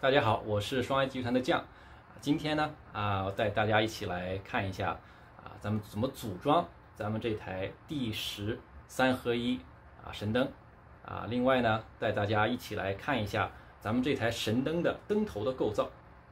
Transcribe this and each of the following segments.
大家好，我是双爱集团的酱。今天呢我带大家一起来看一下咱们怎么组装咱们这台D10 3合1神灯另外呢，带大家一起来看一下咱们这台神灯的灯头的构造。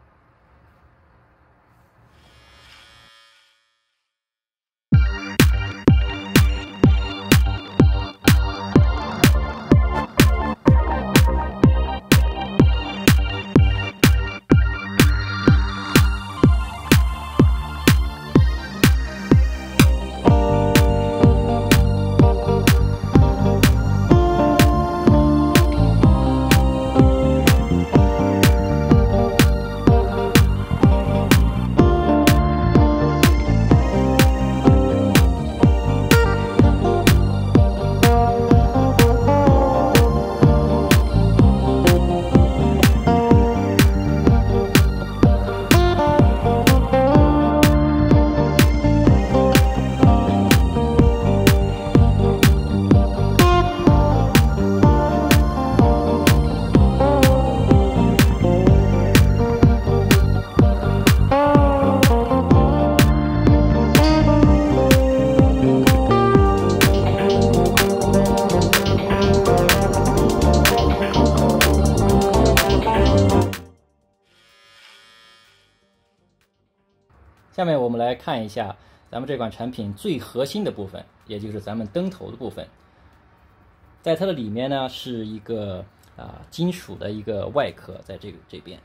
下面我们来看一下咱们这款产品最核心的部分，也就是咱们灯头的部分。在它的里面呢，是一个金属的一个外壳，在这边。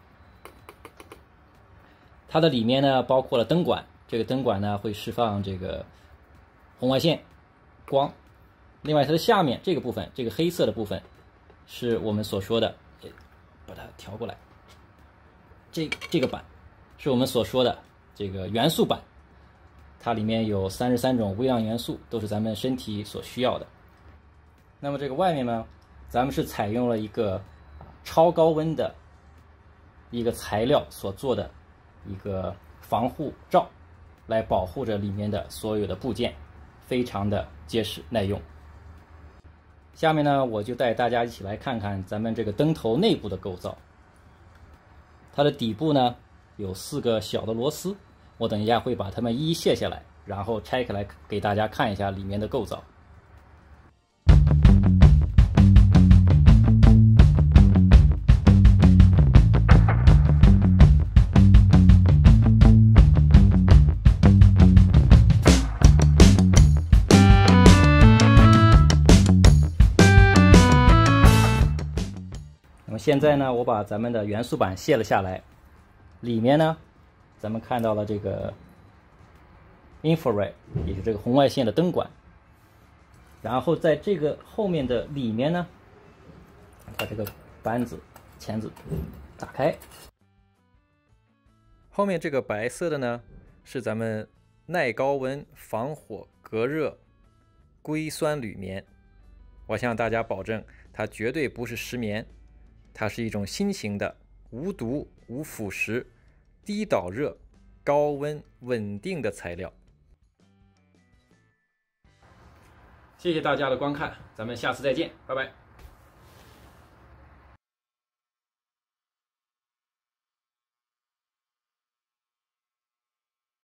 它的里面呢包括了灯管，这个灯管呢会释放这个红外线光。另外它的下面这个部分，这个黑色的部分，是我们所说的，把它调过来，这个板是我们所说的这个元素板，它里面有33种微量元素，都是咱们身体所需要的。那么这个外面呢，咱们是采用了一个超高温的一个材料所做的一个防护罩，来保护着里面的所有的部件，非常的结实耐用。下面呢，我就带大家一起来看看咱们这个灯头内部的构造。它的底部呢有4个小的螺丝，我等一下会把它们一一卸下来，然后拆开来给大家看一下里面的构造。那么现在呢，我把咱们的元素板卸了下来，里面呢咱们看到了这个 infrared， 也就是这个红外线的灯管。然后在这个后面的里面呢，把这个扳子钳子打开，后面这个白色的呢是咱们耐高温、防火、隔热硅酸铝棉。我向大家保证，它绝对不是石棉，它是一种新型的无毒、无腐蚀、低导热、高温稳定的材料。谢谢大家的观看，咱们下次再见，拜拜。